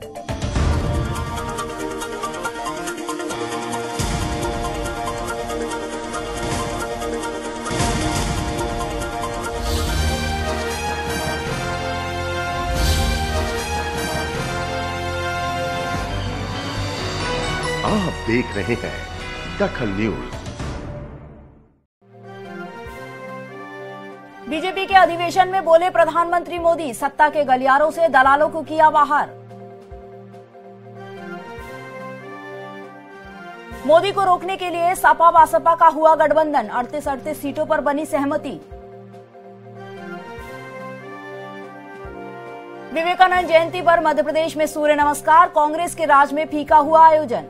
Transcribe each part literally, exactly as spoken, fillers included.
आप देख रहे हैं दखल न्यूज। बीजेपी के अधिवेशन में बोले प्रधानमंत्री मोदी, सत्ता के गलियारों से दलालों को किया बाहर। मोदी को रोकने के लिए सपा बसपा का हुआ गठबंधन, अड़तीस अड़तीस सीटों पर बनी सहमति। विवेकानंद जयंती पर मध्य प्रदेश में सूर्य नमस्कार, कांग्रेस के राज में फीका हुआ आयोजन।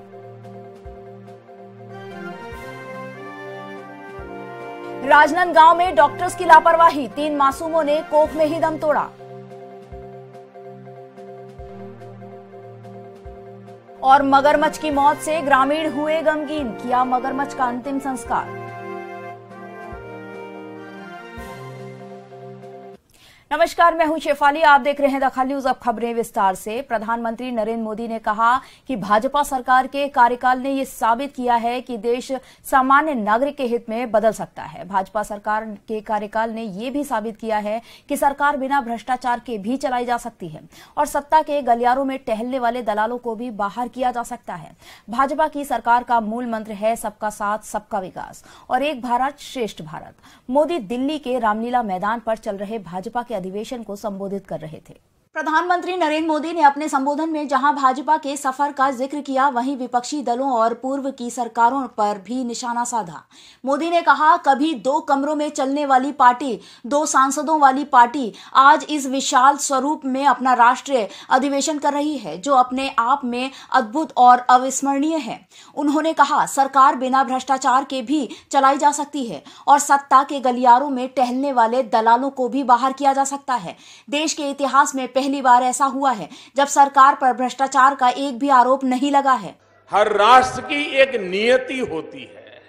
राजनांदगांव में डॉक्टर्स की लापरवाही, तीन मासूमों ने कोख में ही दम तोड़ा। और मगरमच्छ की मौत से ग्रामीण हुए गमगीन, किया मगरमच्छ का अंतिम संस्कार। नमस्कार, मैं हूं शेफाली, आप देख रहे हैं दखल न्यूज। अब खबरें विस्तार से। प्रधानमंत्री नरेंद्र मोदी ने कहा कि भाजपा सरकार के कार्यकाल ने यह साबित किया है कि देश सामान्य नागरिक के हित में बदल सकता है। भाजपा सरकार के कार्यकाल ने यह भी साबित किया है कि सरकार बिना भ्रष्टाचार के भी चलाई जा सकती है और सत्ता के गलियारों में टहलने वाले दलालों को भी बाहर किया जा सकता है। भाजपा की सरकार का मूल मंत्र है सबका साथ, सबका विकास और एक भारत श्रेष्ठ भारत। मोदी दिल्ली के रामलीला मैदान पर चल रहे भाजपा के अधिवेशन को संबोधित कर रहे थे। प्रधानमंत्री नरेंद्र मोदी ने अपने संबोधन में जहां भाजपा के सफर का जिक्र किया, वहीं विपक्षी दलों और पूर्व की सरकारों पर भी निशाना साधा। मोदी ने कहा, कभी दो कमरों में चलने वाली पार्टी, दो सांसदों वाली पार्टी आज इस विशाल स्वरूप में अपना राष्ट्रीय अधिवेशन कर रही है, जो अपने आप में अद्भुत और अविस्मरणीय है। उन्होंने कहा, सरकार बिना भ्रष्टाचार के भी चलाई जा सकती है और सत्ता के गलियारों में टहलने वाले दलालों को भी बाहर किया जा सकता है। देश के इतिहास में पहली बार ऐसा हुआ है जब सरकार पर भ्रष्टाचार का एक भी आरोप नहीं लगा है। हर राष्ट्र की एक नियति होती है,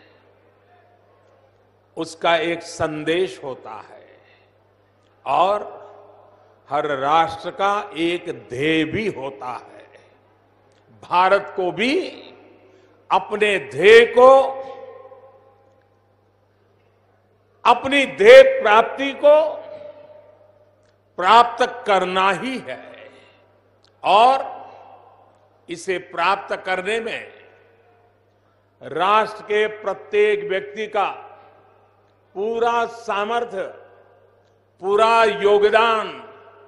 उसका एक संदेश होता है और हर राष्ट्र का एक ध्येय भी होता है। भारत को भी अपने ध्येय को, अपनी ध्येय प्राप्ति को प्राप्त करना ही है और इसे प्राप्त करने में राष्ट्र के प्रत्येक व्यक्ति का पूरा सामर्थ्य, पूरा योगदान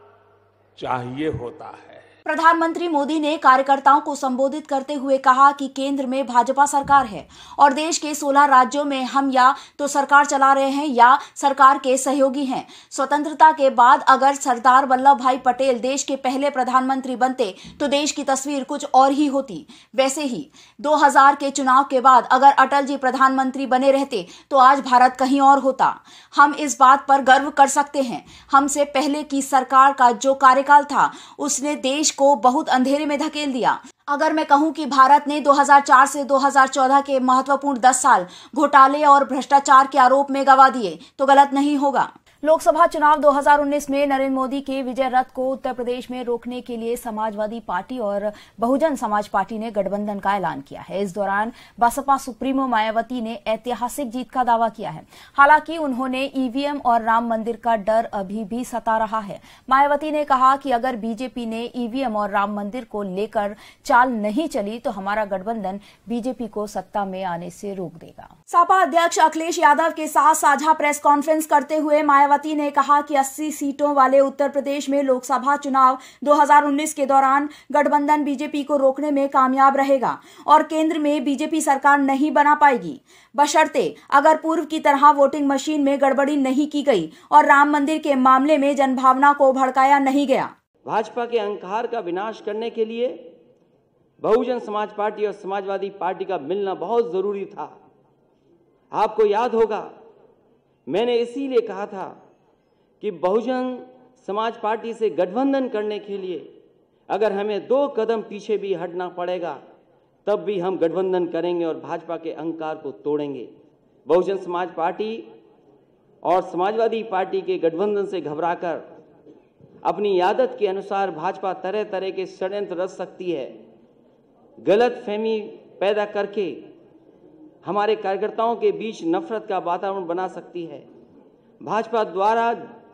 चाहिए होता है। प्रधानमंत्री मोदी ने कार्यकर्ताओं को संबोधित करते हुए कहा कि केंद्र में भाजपा सरकार है और देश के सोलह राज्यों में हम या तो सरकार चला रहे हैं या सरकार के सहयोगी हैं। स्वतंत्रता के बाद अगर सरदार वल्लभ भाई पटेल देश के पहले प्रधानमंत्री बनते तो देश की तस्वीर कुछ और ही होती। वैसे ही दो हज़ार के चुनाव के बाद अगर अटल जी प्रधानमंत्री बने रहते तो आज भारत कहीं और होता। हम इस बात पर गर्व कर सकते हैं, हमसे पहले की सरकार का जो कार्यकाल था उसने देश को बहुत अंधेरे में धकेल दिया। अगर मैं कहूं कि भारत ने दो हज़ार चार से दो हज़ार चौदह के महत्वपूर्ण दस साल घोटाले और भ्रष्टाचार के आरोप में गंवा दिए तो गलत नहीं होगा। लोकसभा चुनाव दो हज़ार उन्नीस में नरेंद्र मोदी के विजय रथ को उत्तर प्रदेश में रोकने के लिए समाजवादी पार्टी और बहुजन समाज पार्टी ने गठबंधन का ऐलान किया है। इस दौरान बसपा सुप्रीमो मायावती ने ऐतिहासिक जीत का दावा किया है। हालांकि उन्होंने ईवीएम और राम मंदिर का डर अभी भी सता रहा है। मायावती ने कहा कि अगर बीजेपी ने ईवीएम और राम मंदिर को लेकर चाल नहीं चली तो हमारा गठबंधन बीजेपी को सत्ता में आने से रोक देगा। सपा अध्यक्ष अखिलेश यादव के साथ साझा प्रेस कॉन्फ्रेंस करते हुए मायावती ने कहा कि अस्सी सीटों वाले उत्तर प्रदेश में लोकसभा चुनाव दो हज़ार उन्नीस के दौरान गठबंधन बीजेपी को रोकने में कामयाब रहेगा और केंद्र में बीजेपी सरकार नहीं बना पाएगी, बशर्ते अगर पूर्व की तरह वोटिंग मशीन में गड़बड़ी नहीं की गई और राम मंदिर के मामले में जनभावना को भड़काया नहीं गया। भाजपा के अहंकार का विनाश करने के लिए बहुजन समाज पार्टी और समाजवादी पार्टी का मिलना बहुत जरूरी था। आपको याद होगा, मैंने इसीलिए कहा था कि बहुजन समाज पार्टी से गठबंधन करने के लिए अगर हमें दो कदम पीछे भी हटना पड़ेगा तब भी हम गठबंधन करेंगे और भाजपा के अहंकार को तोड़ेंगे। बहुजन समाज पार्टी और समाजवादी पार्टी के गठबंधन से घबराकर अपनी आदत के अनुसार भाजपा तरह तरह के षड्यंत्र रच सकती है, गलत फहमी पैदा करके हमारे कार्यकर्ताओं के बीच नफरत का वातावरण बना सकती है। भाजपा द्वारा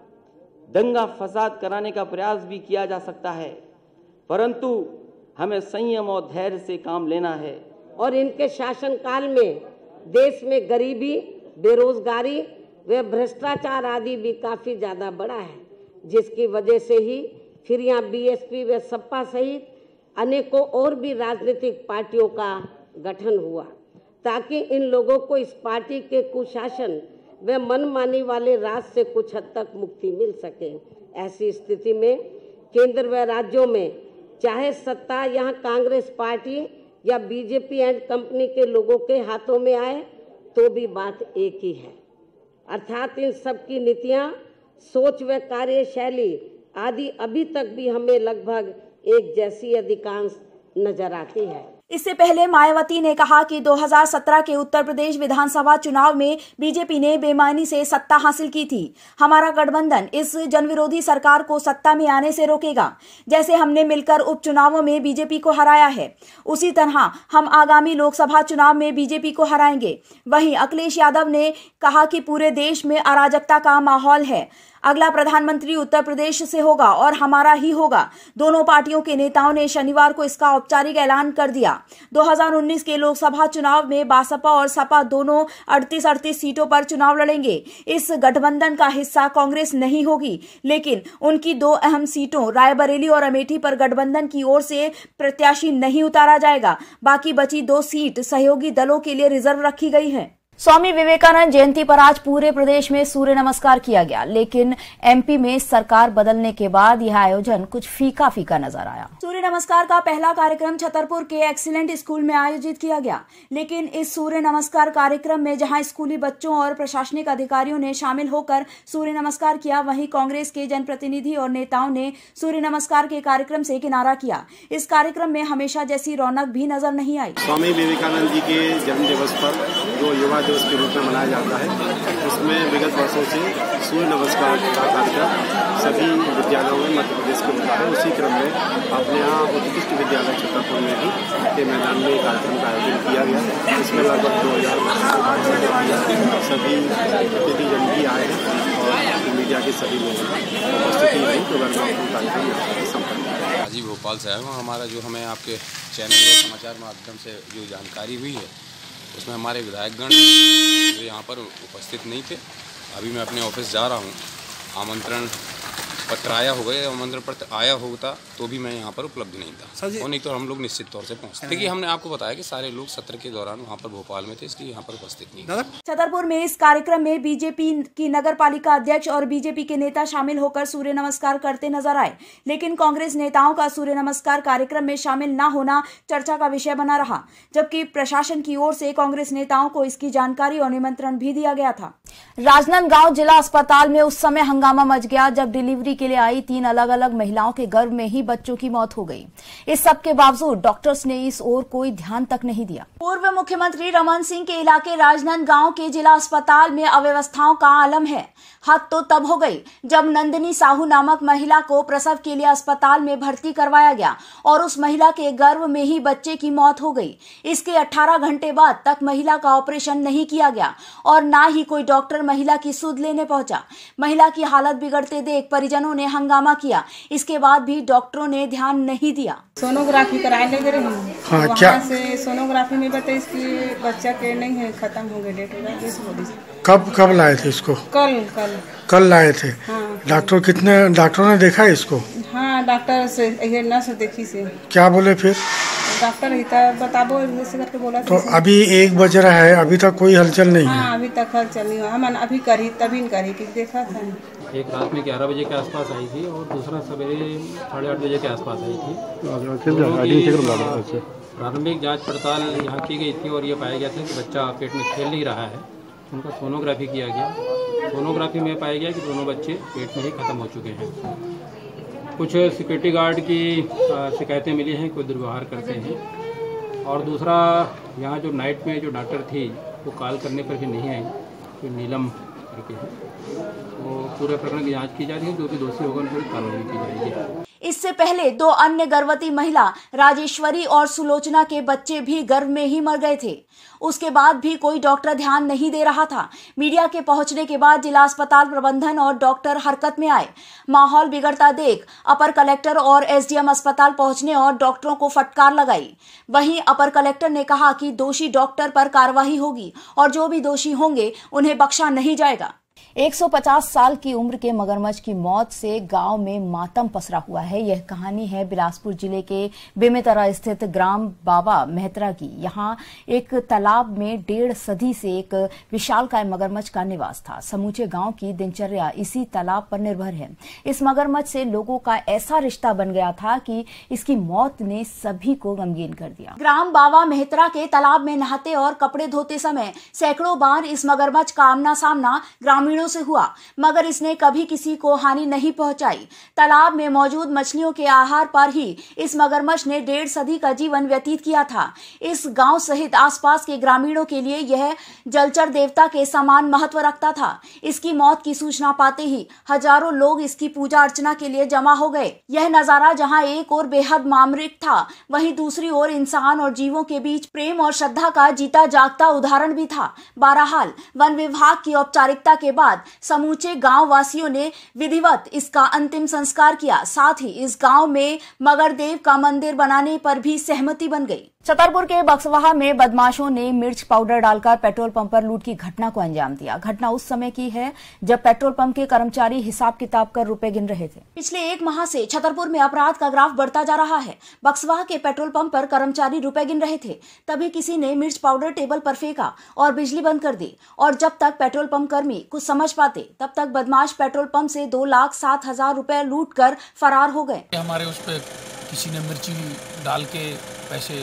दंगा फसाद कराने का प्रयास भी किया जा सकता है, परंतु हमें संयम और धैर्य से काम लेना है। और इनके शासनकाल में देश में गरीबी, बेरोजगारी व भ्रष्टाचार आदि भी काफ़ी ज़्यादा बढ़ा है, जिसकी वजह से ही फिर यहाँ बीएसपी व सपा सहित अनेकों और भी राजनीतिक पार्टियों का गठन हुआ, ताकि इन लोगों को इस पार्टी के कुशासन व मनमानी वाले राज से कुछ हद तक मुक्ति मिल सके। ऐसी स्थिति में केंद्र व राज्यों में चाहे सत्ता यहाँ कांग्रेस पार्टी या बीजेपी एंड कंपनी के लोगों के हाथों में आए तो भी बात एक ही है, अर्थात इन सब की नीतियाँ, सोच व कार्यशैली आदि अभी तक भी हमें लगभग एक जैसी अधिकांश नजर आती है। इससे पहले मायावती ने कहा कि दो हज़ार सत्रह के उत्तर प्रदेश विधानसभा चुनाव में बीजेपी ने बेईमानी से सत्ता हासिल की थी। हमारा गठबंधन इस जनविरोधी सरकार को सत्ता में आने से रोकेगा। जैसे हमने मिलकर उपचुनावों में बीजेपी को हराया है, उसी तरह हम आगामी लोकसभा चुनाव में बीजेपी को हराएंगे। वहीं अखिलेश यादव ने कहा कि पूरे देश में अराजकता का माहौल है, अगला प्रधानमंत्री उत्तर प्रदेश से होगा और हमारा ही होगा। दोनों पार्टियों के नेताओं ने शनिवार को इसका औपचारिक ऐलान कर दिया। दो हज़ार उन्नीस के लोकसभा चुनाव में बसपा और सपा दोनों अड़तीस अड़तीस सीटों पर चुनाव लड़ेंगे। इस गठबंधन का हिस्सा कांग्रेस नहीं होगी, लेकिन उनकी दो अहम सीटों रायबरेली और अमेठी पर गठबंधन की ओर से प्रत्याशी नहीं उतारा जाएगा। बाकी बची दो सीट सहयोगी दलों के लिए रिजर्व रखी गई है। स्वामी विवेकानंद जयंती पर आज पूरे प्रदेश में सूर्य नमस्कार किया गया, लेकिन एमपी में सरकार बदलने के बाद यह आयोजन कुछ फीका फीका नजर आया। सूर्य नमस्कार का पहला कार्यक्रम छतरपुर के एक्सीलेंट स्कूल में आयोजित किया गया, लेकिन इस सूर्य नमस्कार कार्यक्रम में जहां स्कूली बच्चों और प्रशासनिक अधिकारियों ने शामिल होकर सूर्य नमस्कार किया, वहीं कांग्रेस के जनप्रतिनिधि और नेताओं ने सूर्य नमस्कार के कार्यक्रम से किनारा किया। इस कार्यक्रम में हमेशा जैसी रौनक भी नजर नहीं आई। स्वामी विवेकानंद जी के जन्म दिवस पर जो युवा दिवस के रूप में मनाया जाता है, उसमें विगत वर्षों से सूर्य नमस्कार का कार्यक्रम सभी विद्यालयों में मध्य प्रदेश के होता है। उसी क्रम में अपने यहाँ उत्कृष्ट विद्यालय छतरपुर में भी के मैदान में कार्यक्रम का आयोजन किया गया। इसमें लगभग दो हजार सभी प्रतिनिधिजन भी आए हैं और मीडिया के सभी लोग उपस्थिति रही तो कार्यक्रम संपन्न। राजीव भोपाल से आया हूँ। हमारा जो हमें आपके चैनल और समाचार माध्यम से जो जानकारी हुई है, उसमें हमारे विधायकगण जो यहाँ पर उपस्थित नहीं थे। अभी मैं अपने ऑफिस जा रहा हूँ। आमंत्रण पत्र आया होगा, आमंत्रण पत्र आया होता तो भी मैं यहाँ पर उपलब्ध नहीं था, और नहीं तो हम लोग निश्चित तौर से पहुँचते। देखिए, हमने आपको बताया कि सारे लोग सत्र के दौरान वहाँ पर भोपाल में थे, इसलिए यहाँ पर उपस्थित नहीं थे। छतरपुर में इस कार्यक्रम में बीजेपी की नगर पालिका अध्यक्ष और बीजेपी के नेता शामिल होकर सूर्य नमस्कार करते नजर आए, लेकिन कांग्रेस नेताओं का सूर्य नमस्कार कार्यक्रम में शामिल न होना चर्चा का विषय बना रहा, जबकि प्रशासन की ओर से कांग्रेस नेताओं को इसकी जानकारी और निमंत्रण भी दिया गया था। राजनांदगांव जिला अस्पताल में उस समय हंगामा मच गया जब डिलीवरी के लिए आई तीन अलग अलग महिलाओं के गर्भ में ही बच्चों की मौत हो गई। इस सब के बावजूद डॉक्टर्स ने इस ओर कोई ध्यान तक नहीं दिया। पूर्व मुख्यमंत्री रमन सिंह के इलाके राजनांदगांव के जिला अस्पताल में अव्यवस्थाओं का आलम है। हद तो तब हो गई जब नंदिनी साहू नामक महिला को प्रसव के लिए अस्पताल में भर्ती करवाया गया और उस महिला के गर्भ में ही बच्चे की मौत हो गई। इसके अठारह घंटे बाद तक महिला का ऑपरेशन नहीं किया गया और ना ही कोई डॉक्टर महिला की सुध लेने पहुंचा। महिला की हालत बिगड़ते देख परिजनों ने हंगामा किया। इसके बाद भी डॉक्टरों ने ध्यान नहीं दिया। सोनोग्राफी कराए ले गए हम। हाँ, क्या से सोनोग्राफी में बताइए इसकी बच्चा के नहीं है, खत्म हो गया, डेट हो गया। इस बोली कब कब लाए थे इसको? कल कल कल लाए थे। हाँ। डॉक्टर कितने डॉक्टरों ने देखा इसको? हाँ, डॉक्टर से ये नर्स देखी से। क्या बोले फिर? डॉक्टर इतना बताबो जैसे करके बोला। तो अभी एक बज रहा है, अभी तक कोई हलचल नहीं है। हाँ, अभी तक हलचल नहीं हुआ। हम अभी करी तभी करी कि देखा था। एक रात में ग्यारह बजे के आसपास आई थी और दूसरा सवेरे साढ़े आठ बजे के आसपास आई थी। प्रारंभिक जांच पड़ताल यहाँ की गई थी और ये पाया गया था कि बच्चा पेट में खेल नहीं रहा है। उनका सोनोग्राफी किया गया। सोनोग्राफी में पाया गया कि दोनों बच्चे पेट में ही खत्म हो चुके हैं। कुछ सिक्योरिटी गार्ड की शिकायतें मिली हैं, कोई दुर्व्यवहार करते हैं। और दूसरा, यहाँ जो नाइट में जो डॉक्टर थी वो कॉल करने पर भी नहीं आई। तो नीलम करके है। तो पूरे प्रकरण की जांच की जा रही है, जो भी दोषी होगा उन पर कार्रवाई की जाएगी। इससे पहले दो अन्य गर्भवती महिला राजेश्वरी और सुलोचना के बच्चे भी गर्भ में ही मर गए थे। उसके बाद भी कोई डॉक्टर ध्यान नहीं दे रहा था। मीडिया के पहुंचने के बाद जिला अस्पताल प्रबंधन और डॉक्टर हरकत में आए। माहौल बिगड़ता देख अपर कलेक्टर और एसडीएम अस्पताल पहुंचने और डॉक्टरों को फटकार लगाई। वहीं अपर कलेक्टर ने कहा कि दोषी डॉक्टर पर कार्रवाई होगी और जो भी दोषी होंगे उन्हें बख्शा नहीं जाएगा। एक सौ पचास साल की उम्र के मगरमच्छ की मौत से गांव में मातम पसरा हुआ है। यह कहानी है बिलासपुर जिले के बेमेतरा स्थित ग्राम बाबा मेहतरा की। यहां एक तालाब में डेढ़ सदी से एक विशालकाय मगरमच्छ का निवास था। समूचे गांव की दिनचर्या इसी तालाब पर निर्भर है। इस मगरमच्छ से लोगों का ऐसा रिश्ता बन गया था कि इसकी मौत ने सभी को गमगीन कर दिया। ग्राम बाबा मेहतरा के तालाब में नहाते और कपड़े धोते समय सैकड़ों बार इस मगरमच्छ का आमना सामना ग्रामीणों से हुआ, मगर इसने कभी किसी को हानि नहीं पहुंचाई। तालाब में मौजूद मछलियों के आहार पर ही इस मगरमच्छ ने डेढ़ सदी का जीवन व्यतीत किया था। इस गांव सहित आसपास के ग्रामीणों के लिए यह जलचर देवता के समान महत्व रखता था। इसकी मौत की सूचना पाते ही हजारों लोग इसकी पूजा अर्चना के लिए जमा हो गए। यह नजारा जहां एक ओर बेहद मार्मिक था, वहीं दूसरी ओर इंसान और जीवों के बीच प्रेम और श्रद्धा का जीता जागता उदाहरण भी था। बहरहाल वन विभाग की औपचारिकता के बाद समूचे गांव वासियों ने विधिवत इसका अंतिम संस्कार किया। साथ ही इस गांव में मगरदेव का मंदिर बनाने पर भी सहमति बन गई। छतरपुर के बक्सवाहा में बदमाशों ने मिर्च पाउडर डालकर पेट्रोल पंप पर लूट की घटना को अंजाम दिया। घटना उस समय की है जब पेट्रोल पंप के कर्मचारी हिसाब किताब कर रुपए गिन रहे थे। पिछले एक माह से छतरपुर में अपराध का ग्राफ बढ़ता जा रहा है। बक्सवाहा के पेट्रोल पंप पर कर्मचारी रुपए गिन रहे थे, तभी किसी ने मिर्च पाउडर टेबल पर फेंका और बिजली बंद कर दी। और जब तक पेट्रोल पंप कर्मी कुछ समझ पाते तब तक बदमाश पेट्रोल पंप से दो लाख सात हजार रूपए लूट कर फरार हो गए। हमारे उस पर किसी ने मिर्ची डाल के पैसे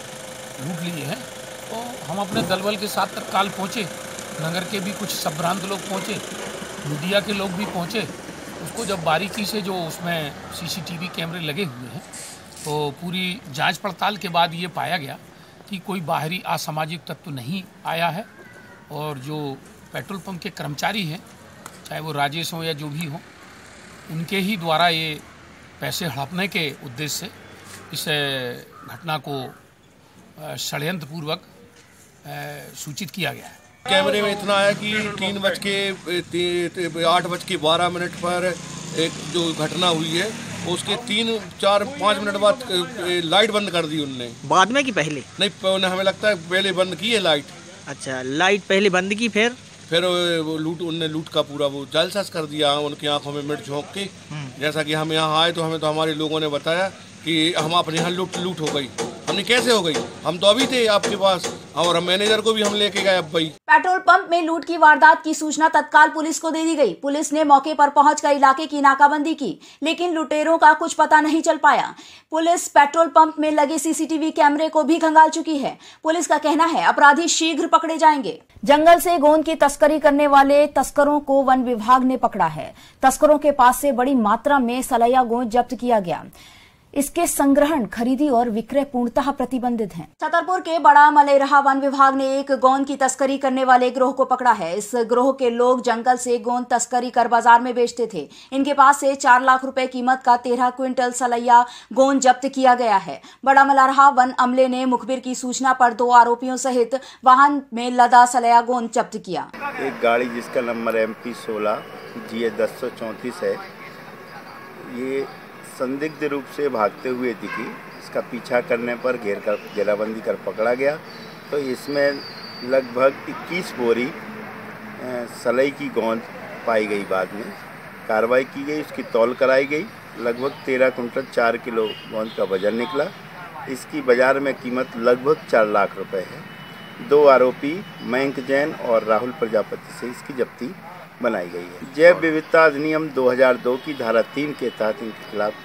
लूट लिए हैं, तो हम अपने दलबल के साथ तत्काल पहुँचे। नगर के भी कुछ संभ्रांत लोग पहुँचे, मीडिया के लोग भी पहुँचे। उसको जब बारीकी से जो उसमें सीसीटीवी कैमरे लगे हुए हैं, तो पूरी जांच पड़ताल के बाद ये पाया गया कि कोई बाहरी असामाजिक तत्व नहीं आया है और जो पेट्रोल पंप के कर्मचारी हैं, चाहे वो राजेश हो या जो भी हो, उनके ही द्वारा ये पैसे हड़पने के उद्देश्य से इस घटना को षड्यंत्र पूर्वक सूचित किया गया है। कैमरे में इतना है कि तीन बज के आठ बज के बारह मिनट पर एक जो घटना हुई है उसके तीन चार पाँच मिनट बाद लाइट बंद कर दी उनने। बाद में कि पहले? नहीं, हमें लगता है पहले बंद की है लाइट। अच्छा, लाइट पहले बंद की, फिर फिर वो लूट उनने लूट का पूरा वो जालसाज कर दिया। उनकी आंखों में मिर्च झोंक के, जैसा कि हम यहाँ आए तो हमें तो हमारे लोगों ने बताया कि हम अपने यहाँ लूट लूट हो गई। हमने कैसे हो गई? हम तो अभी थे आपके पास और मैनेजर को भी हम लेके गए अब भाई। पेट्रोल पंप में लूट की वारदात की सूचना तत्काल पुलिस को दे दी गई। पुलिस ने मौके पर पहुंचकर इलाके की नाकाबंदी की, लेकिन लुटेरों का कुछ पता नहीं चल पाया। पुलिस पेट्रोल पंप में लगे सीसीटीवी कैमरे को भी खंगाल चुकी है। पुलिस का कहना है अपराधी शीघ्र पकड़े जाएंगे। जंगल से गोंद की तस्करी करने वाले तस्करों को वन विभाग ने पकड़ा है। तस्करों के पास से बड़ी मात्रा में सलैया गोंद जब्त किया गया। इसके संग्रहण, खरीदी और विक्रय पूर्णतः प्रतिबंधित हैं। छतरपुर के बड़ा मलेरहा वन विभाग ने एक गोंद की तस्करी करने वाले गिरोह को पकड़ा है। इस गिरोह के लोग जंगल से गोंद तस्करी कर बाजार में बेचते थे। इनके पास से चार लाख रुपए कीमत का तेरह क्विंटल सलैया गोंद जब्त किया गया है। बड़ा मलेरहा वन अमले ने मुखबिर की सूचना पर दो आरोपियों सहित वाहन में लदा सलैया गोंद जब्त किया। एक गाड़ी जिसका नंबर एम पी सोलह जी ए दस सौ चौंतीस है, ये संदिग्ध रूप से भागते हुए दिखी। इसका पीछा करने पर घेर कर घेराबंदी कर पकड़ा गया, तो इसमें लगभग इक्कीस बोरी सलई की गोंद पाई गई। बाद में कार्रवाई की गई, उसकी तौल कराई गई। लगभग तेरह कुंटल चार किलो गोंद का वजन निकला। इसकी बाजार में कीमत लगभग चार लाख रुपए है। दो आरोपी मयंक जैन और राहुल प्रजापति से इसकी जब्ती बनाई गई है। जैव विविधता अधिनियम दो हज़ार दो की धारा तीन के तहत इनके खिलाफ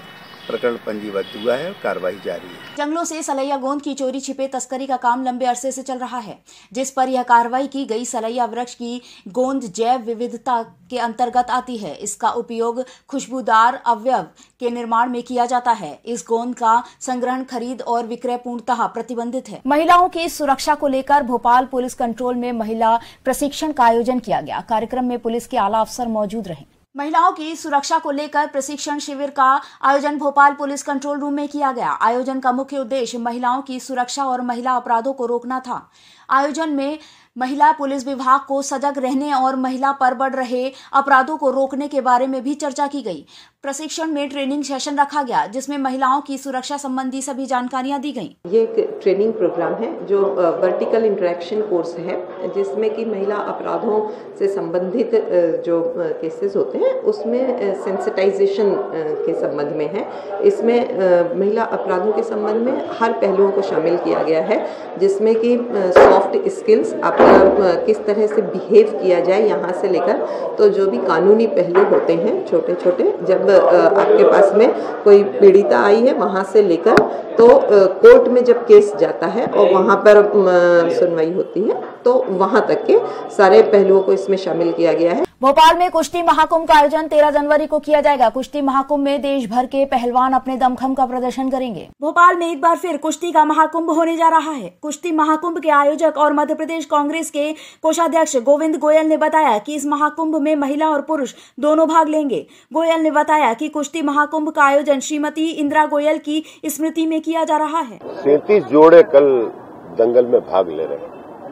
प्रकरण पंजीबद्ध हुआ है और कार्रवाई जारी है। जंगलों से सलैया गोंद की चोरी छिपे तस्करी का काम लंबे अरसे से चल रहा है, जिस पर यह कार्रवाई की गई। सलैया वृक्ष की गोंद जैव विविधता के अंतर्गत आती है। इसका उपयोग खुशबूदार अवयव के निर्माण में किया जाता है। इस गोंद का संग्रहण, खरीद और विक्रय पूर्णतः प्रतिबंधित है। महिलाओं की सुरक्षा को लेकर भोपाल पुलिस कंट्रोल में महिला प्रशिक्षण का आयोजन किया गया। कार्यक्रम में पुलिस के आला अफसर मौजूद रहे। महिलाओं की सुरक्षा को लेकर प्रशिक्षण शिविर का आयोजन भोपाल पुलिस कंट्रोल रूम में किया गया। आयोजन का मुख्य उद्देश्य महिलाओं की सुरक्षा और महिला अपराधों को रोकना था। आयोजन में महिला पुलिस विभाग को सजग रहने और महिला पर बढ़ रहे अपराधों को रोकने के बारे में भी चर्चा की गई। प्रशिक्षण में ट्रेनिंग सेशन रखा गया, जिसमें महिलाओं की सुरक्षा संबंधी सभी जानकारियां दी गईं। ये एक ट्रेनिंग प्रोग्राम है जो वर्टिकल इंटरेक्शन कोर्स है, जिसमें कि महिला अपराधों से संबंधित जो केसेस होते हैं उसमें सेंसिटाइजेशन के संबंध में है। इसमें महिला अपराधों के संबंध में हर पहलुओं को शामिल किया गया है, जिसमें कि सॉफ्ट स्किल्स, आपका किस तरह से बिहेव किया जाए यहाँ से लेकर तो जो भी कानूनी पहलू होते हैं छोटे छोटे, जब आपके पास में कोई पीड़िता आई है वहाँ से लेकर तो कोर्ट में जब केस जाता है और वहाँ पर सुनवाई होती है तो वहाँ तक के सारे पहलुओं को इसमें शामिल किया गया है। भोपाल में कुश्ती महाकुंभ का आयोजन तेरह जनवरी को किया जाएगा। कुश्ती महाकुंभ में देश भर के पहलवान अपने दमखम का प्रदर्शन करेंगे। भोपाल में एक बार फिर कुश्ती का महाकुंभ होने जा रहा है। कुश्ती महाकुंभ के आयोजक और मध्य प्रदेश कांग्रेस के कोषाध्यक्ष गोविंद गोयल ने बताया कि इस महाकुंभ में महिला और पुरुष दोनों भाग लेंगे। गोयल ने बताया कि कुश्ती महाकुंभ का आयोजन श्रीमती इंदिरा गोयल की स्मृति में किया जा रहा है। सैंतीस जोड़े कल दंगल में भाग ले रहे हैं,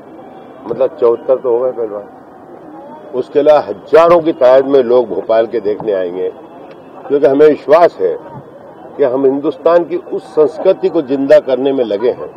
मतलब चौहत्तर तो हो गए पहलवान। उसके अलावा हजारों की तादाद में लोग भोपाल के देखने आएंगे, क्योंकि हमें विश्वास है कि हम हिंदुस्तान की उस संस्कृति को जिंदा करने में लगे हैं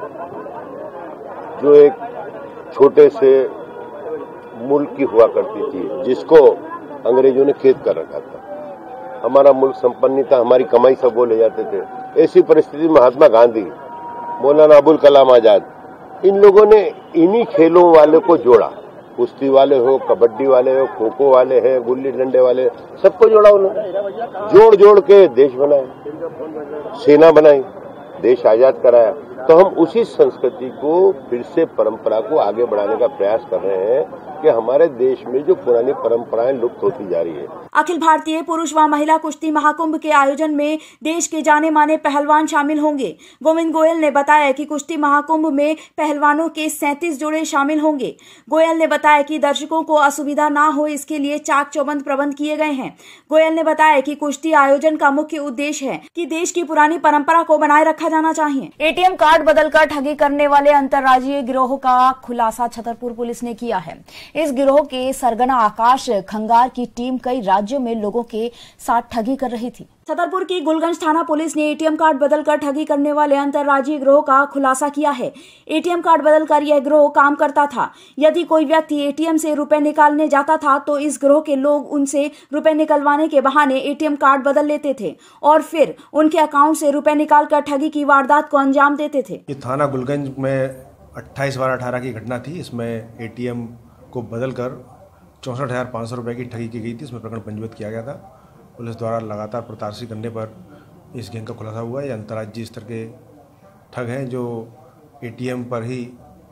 जो एक छोटे से मुल्क की हुआ करती थी, जिसको अंग्रेजों ने कैद कर रखा था। हमारा मुल्क संपन्न था, हमारी कमाई सब वो ले जाते थे। ऐसी परिस्थिति में महात्मा गांधी, मौलाना अबुल कलाम आजाद, इन लोगों ने इन्हीं खेलों वाले को जोड़ा। कुश्ती वाले हो, कबड्डी वाले हो, खो खो वाले हैं, गुल्ली डंडे वाले, सबको जोड़ा उन्होंने। जोड़ जोड़ के देश बनाए, सेना बनाई, देश आजाद कराया। तो हम उसी संस्कृति को फिर से परंपरा को आगे बढ़ाने का प्रयास कर रहे हैं कि हमारे देश में जो पुरानी परंपराएं लुप्त होती जा रही है। अखिल भारतीय पुरुष व महिला कुश्ती महाकुंभ के आयोजन में देश के जाने माने पहलवान शामिल होंगे। गोविंद गोयल ने बताया कि कुश्ती महाकुंभ में पहलवानों के सैंतीस जोड़े शामिल होंगे। गोयल ने बताया कि दर्शकों को असुविधा न हो, इसके लिए चाक चौबंद प्रबंध किए गए हैं। गोयल ने बताया कि कुश्ती आयोजन का मुख्य उद्देश्य है कि देश की पुरानी परंपरा को बनाए रखा जाना चाहिए। एटीएम कार्ड बदलकर ठगी करने वाले अंतर्राज्यीय गिरोह का खुलासा छतरपुर पुलिस ने किया है। इस गिरोह के सरगना आकाश खंगार की टीम कई राज्यों में लोगों के साथ ठगी कर रही थी। छतरपुर की गुलगंज थाना पुलिस ने एटीएम कार्ड बदलकर ठगी करने वाले अंतर्राज्यीय गिरोह का खुलासा किया है। एटीएम कार्ड बदलकर यह गिरोह काम करता था। यदि कोई व्यक्ति एटीएम से रुपए निकालने जाता था तो इस गिरोह के लोग उनसे रुपए निकलवाने के बहाने एटीएम कार्ड बदल लेते थे और फिर उनके अकाउंट से रुपए निकालकर ठगी की वारदात को अंजाम देते थे। ये थाना गुलगंज में अट्ठाईस बारह अठारह की घटना थी। इसमें एटीएम को बदलकर चौंसठ हजार पाँच सौ रुपये की ठगी की गई थी। इसमें प्रकरण पंजीबद्ध किया गया था। पुलिस द्वारा लगातार पड़ताल करने पर इस गैंग का खुलासा हुआ है। ये अंतर्राज्यीय स्तर के ठग हैं जो एटीएम पर ही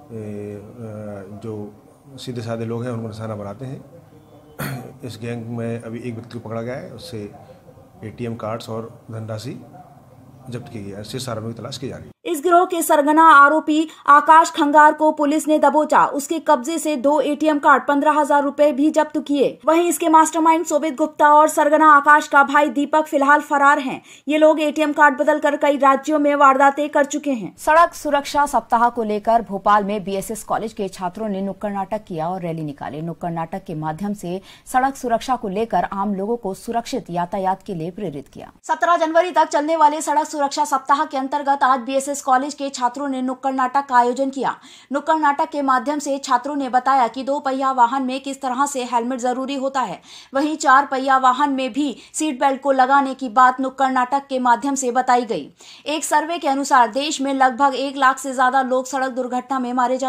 जो सीधे साधे लोग हैं उनको निशाना बनाते हैं। इस गैंग में अभी एक व्यक्ति को पकड़ा गया है, उससे एटीएम कार्ड्स और धनराशि जब्त की गई है। शेष आरोपियों की तलाश की जा रही है। इस गिरोह के सरगना आरोपी आकाश खंगार को पुलिस ने दबोचा। उसके कब्जे से दो एटीएम कार्ड, पंद्रह हजार रूपए भी जब्त किए। वहीं इसके मास्टरमाइंड शोभित गुप्ता और सरगना आकाश का भाई दीपक फिलहाल फरार हैं। ये लोग एटीएम कार्ड बदलकर कई राज्यों में वारदातें कर चुके हैं। सड़क सुरक्षा सप्ताह को लेकर भोपाल में बीएसएस कॉलेज के छात्रों ने नुक्कड़ नाटक किया और रैली निकाली। नुक्कड़ नाटक के माध्यम से सड़क सुरक्षा को लेकर आम लोगों को सुरक्षित यातायात के लिए प्रेरित किया। सत्रह जनवरी तक चलने वाले सड़क सुरक्षा सप्ताह के अंतर्गत आज बीएसएस कॉलेज के छात्रों ने नुक्कड़ नाटक का आयोजन किया। नुक्कड़ नाटक के माध्यम से छात्रों ने बताया कि दो पहिया वाहन में किस तरह से हेलमेट जरूरी होता है, वहीं चार पहिया वाहन में भी सीट बेल्ट को लगाने की बात नुक्कड़ नाटक के माध्यम से बताई गई। एक सर्वे के अनुसार देश में लगभग एक लाख से ज्यादा लोग सड़क दुर्घटना में मारे जाते हैं।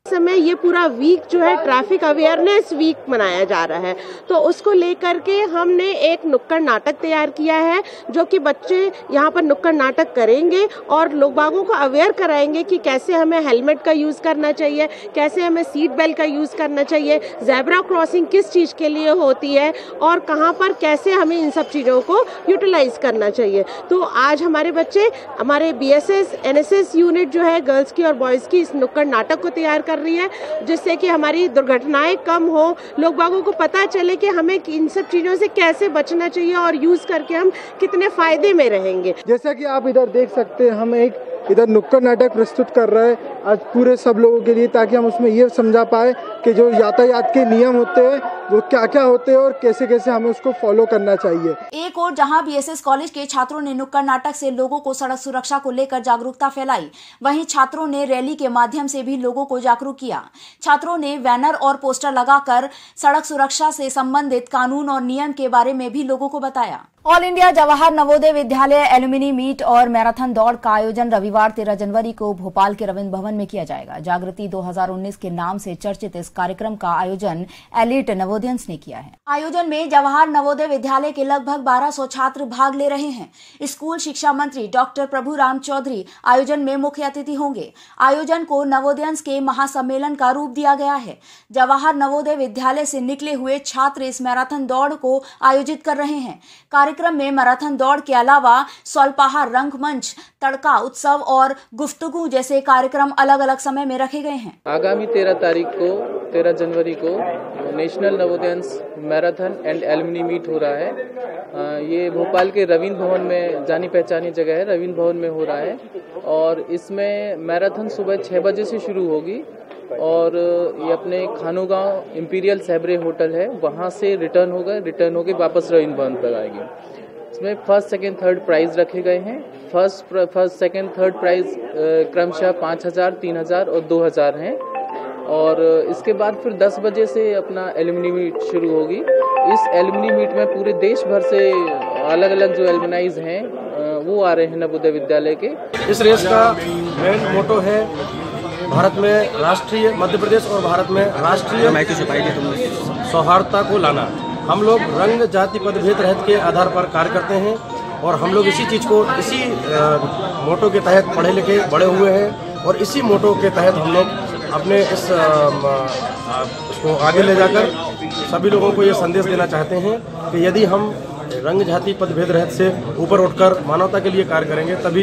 समय ये पूरा वीक जो है ट्रैफिक अवेयरनेस वीक मनाया जा रहा है, तो उसको लेकर के हमने एक नुक्कड़ नाटक तैयार किया है, जो कि बच्चे यहाँ पर नुक्कड़ नाटक करेंगे और लोग बागों को अवेयर कराएंगे कि कैसे हमें हेलमेट का यूज़ करना चाहिए, कैसे हमें सीट बेल्ट का यूज़ करना चाहिए, ज़ेब्रा क्रॉसिंग किस चीज़ के लिए होती है और कहाँ पर कैसे हमें इन सब चीज़ों को यूटिलाइज करना चाहिए। तो आज हमारे बच्चे, हमारे B S S N S S unit जो है गर्ल्स की और बॉयज़ की, इस नुक्कड़ नाटक को तैयार कर रही है, जिससे कि हमारी दुर्घटनाएं कम हो, लोग बागों को पता चले कि हमें इन सब चीज़ों से कैसे बचना चाहिए और यूज़ करके हम कितने फ़ायदे में रहेंगे। जैसा कि आप इधर देख सकते हैं, हम एक इधर नुक्कड़ नाटक प्रस्तुत कर रहे हैं आज पूरे सब लोगों के लिए, ताकि हम उसमें ये समझा पाए कि जो यातायात के नियम होते हैं वो क्या क्या होते हैं और कैसे कैसे हमें उसको फॉलो करना चाहिए। एक और जहां बी एस एस कॉलेज के छात्रों ने नुक्कड़ नाटक से लोगों को सड़क सुरक्षा को लेकर जागरूकता फैलाई, वहीं छात्रों ने रैली के माध्यम से भी लोगों को जागरूक किया। छात्रों ने बैनर और पोस्टर लगाकर सड़क सुरक्षा से संबंधित कानून और नियम के बारे में भी लोगों को बताया। All India Jawahar Navodaya Vidyalaya alumni meet और मैराथन दौड़ का आयोजन रविवार तेरह जनवरी को भोपाल के रविंद्र भवन में किया जाएगा। जागृति दो हज़ार उन्नीस के नाम से चर्चित इस कार्यक्रम का आयोजन एलिट नवोदयंस ने किया है। आयोजन में जवाहर नवोदय विद्यालय के लगभग बारह सौ छात्र भाग ले रहे हैं। स्कूल शिक्षा मंत्री डॉक्टर प्रभुराम चौधरी आयोजन में मुख्य अतिथि होंगे। आयोजन को नवोदयंस के महासम्मेलन का रूप दिया गया है। जवाहर नवोदय विद्यालय से निकले हुए छात्र इस मैराथन दौड़ को आयोजित कर रहे हैं। कार्यक्रम में मैराथन दौड़ के अलावा स्वल्पाहार, रंगमंच, तड़का उत्सव और गुफ्तगू जैसे कार्यक्रम अलग अलग समय में रखे गए हैं। आगामी तेरह तारीख को तेरह जनवरी को national Navodayans marathon and alumni meet हो रहा है। ये भोपाल के रविंद्र भवन में जानी पहचानी जगह है, रविंद्र भवन में हो रहा है और इसमें मैराथन सुबह छह बजे से शुरू होगी और ये अपने खानोगांव इंपीरियल सैबरे होटल है, वहाँ से रिटर्न होगा, रिटर्न होके वापस रविंद्र भवन पर आएगी। इसमें फर्स्ट सेकेंड थर्ड प्राइज रखे गए हैं। First first second third prize क्रमशः पाँच हज़ार, तीन हज़ार और दो हज़ार हैं और इसके बाद फिर दस बजे से अपना एल्यूमिनी मीट शुरू होगी। इस एल्यूमिनी मीट में पूरे देश भर से अलग अलग जो एल्यूमिनाइज हैं वो आ रहे हैं नवोदय विद्यालय के। इस रेस का मेन मोटो है भारत में राष्ट्रीय, मध्य प्रदेश और भारत में राष्ट्रीय सौहार्दता को लाना। हम लोग रंग, जाति, पद भेद रहित के आधार पर कार्य करते हैं और हम लोग इसी चीज़ को, इसी मोटो के तहत पढ़े लिखे बड़े हुए हैं और इसी मोटो के तहत हम लोग अपने इस उसको आगे ले जाकर सभी लोगों को ये संदेश देना चाहते हैं कि यदि हम रंग, जाति, पद भेद रहित से ऊपर उठकर मानवता के लिए कार्य करेंगे तभी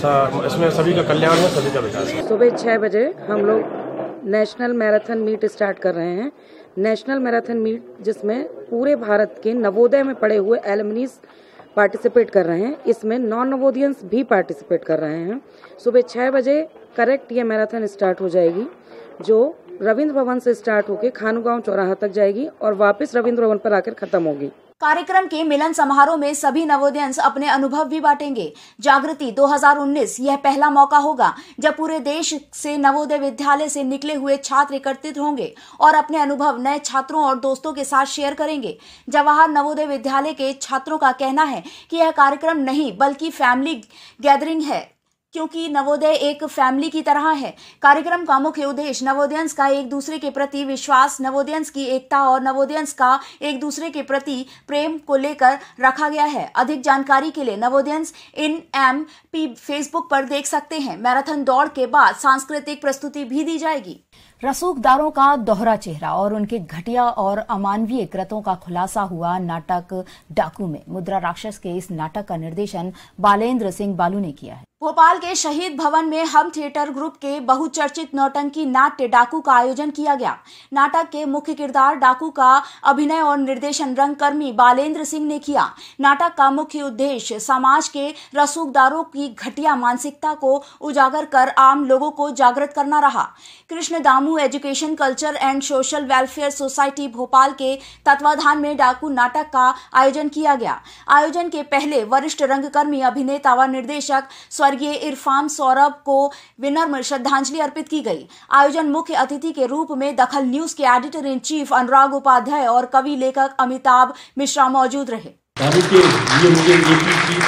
इसमें सभी का कल्याण है, सभी का विकास है। सुबह छः बजे हम लोग नेशनल मैराथन मीट स्टार्ट कर रहे हैं। नेशनल मैराथन मीट जिसमें पूरे भारत के नवोदय में पढ़े हुए एल्यूमिनीज पार्टिसिपेट कर रहे हैं, इसमें नॉन नवोदयंस भी पार्टिसिपेट कर रहे हैं। सुबह छः बजे करेक्ट ये मैराथन स्टार्ट हो जाएगी, जो रविंद्र भवन से स्टार्ट होकर खानोगांव चौराहा तक जाएगी और वापस रविंद्र भवन पर आकर खत्म होगी। कार्यक्रम के मिलन समारोह में सभी नवोदयंस अपने अनुभव भी बांटेंगे। जागृति दो हज़ार उन्नीस यह पहला मौका होगा जब पूरे देश से नवोदय विद्यालय से निकले हुए छात्र एकत्रित होंगे और अपने अनुभव नए छात्रों और दोस्तों के साथ शेयर करेंगे। जवाहर नवोदय विद्यालय के छात्रों का कहना है कि यह कार्यक्रम नहीं बल्कि फैमिली गैदरिंग है, क्योंकि नवोदय एक फैमिली की तरह है। कार्यक्रम का मुख्य उद्देश्य नवोदयंस का एक दूसरे के प्रति विश्वास, नवोदयंस की एकता और नवोदयंस का एक दूसरे के प्रति प्रेम को लेकर रखा गया है। अधिक जानकारी के लिए Navodayans in M P Facebook पर देख सकते हैं। मैराथन दौड़ के बाद सांस्कृतिक प्रस्तुति भी दी जाएगी। रसूखदारों का दोहरा चेहरा और उनके घटिया और अमानवीय कृत्यों का खुलासा हुआ नाटक डाकू में। मुद्रा राक्षस के इस नाटक का निर्देशन बालेंद्र सिंह बालू ने किया है। भोपाल के शहीद भवन में हम थिएटर ग्रुप के बहुचर्चित नौटंकी नाट्य डाकू का आयोजन किया गया। नाटक के मुख्य किरदार डाकू का अभिनय और निर्देशन रंगकर्मी बालेंद्र सिंह ने किया। नाटक का मुख्य उद्देश्य समाज के रसूखदारों की घटिया मानसिकता को उजागर कर आम लोगों को जागृत करना रहा। Krishna Damu education, culture and social welfare society Bhopal के तत्वाधान में डाकू नाटक का आयोजन किया गया। आयोजन के पहले वरिष्ठ रंगकर्मी, अभिनेता व निर्देशक स्वर्गीय इरफान सौरभ को विनम्र श्रद्धांजलि अर्पित की गई। आयोजन मुख्य अतिथि के रूप में दखल न्यूज के editor in chief Anurag Upadhyay और कवि लेखक अमिताभ मिश्रा मौजूद रहे। डाकू के लिए मुझे एक ही चीज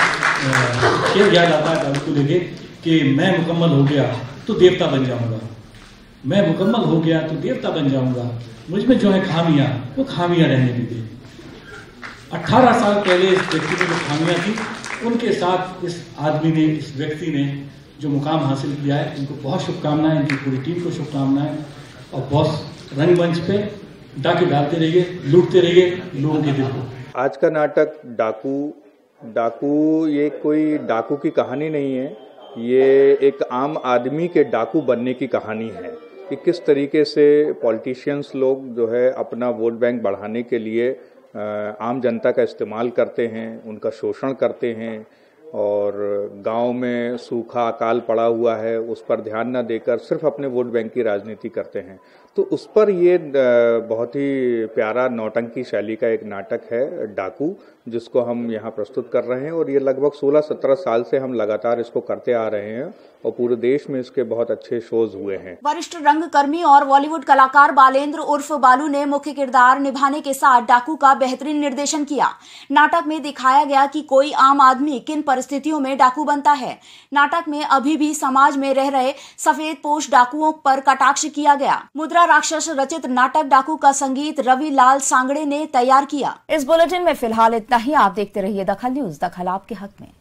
क्या याद आता है डाकू को लेके कि मैं मुकम्मल हो गया तो देवता बन जाऊंगा। मैं मुकम्मल हो गया तो देवता बन जाऊंगा, मुझ में जो है खामियां वो खामियां रहने दीजिए। अठारह साल पहले इस व्यक्ति में जो खामियां थी उनके साथ इस आदमी ने, इस व्यक्ति ने जो मुकाम हासिल किया है, इनको बहुत शुभकामनाएं, इनकी पूरी टीम को शुभकामनाएं। और बॉस रंगमंच पे डाके डालते रहिए, लूटते रहिए लोगों के दिल को। आज का नाटक डाकू डाकू ये कोई डाकू की कहानी नहीं है, ये एक आम आदमी के डाकू बनने की कहानी है कि किस तरीके से पॉलिटिशियंस लोग जो है अपना वोट बैंक बढ़ाने के लिए आम जनता का इस्तेमाल करते हैं, उनका शोषण करते हैं और गांव में सूखा अकाल पड़ा हुआ है उस पर ध्यान न देकर सिर्फ अपने वोट बैंक की राजनीति करते हैं। तो उस पर ये बहुत ही प्यारा नौटंकी शैली का एक नाटक है डाकू, जिसको हम यहाँ प्रस्तुत कर रहे हैं और ये लगभग सोलह सत्रह साल से हम लगातार इसको करते आ रहे हैं और पूरे देश में इसके बहुत अच्छे शोज हुए हैं। वरिष्ठ रंगकर्मी और बॉलीवुड कलाकार बालेंद्र उर्फ बालू ने मुख्य किरदार निभाने के साथ डाकू का बेहतरीन निर्देशन किया। नाटक में दिखाया गया कि कोई आम आदमी किन परिस्थितियों में डाकू बनता है। नाटक में अभी भी समाज में रह रहे सफेद पोश डाकुओं पर कटाक्ष किया गया। मुद्रा राक्षस रचित नाटक डाकू का संगीत रवि लाल सांगड़े ने तैयार किया। इस बुलेटिन में फिलहाल इतना ही। आप देखते रहिए दखल न्यूज, दखल आपके हक में।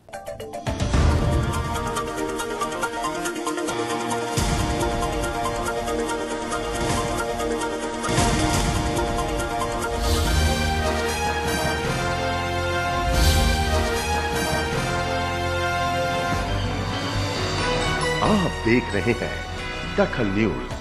आप देख रहे हैं दखल न्यूज।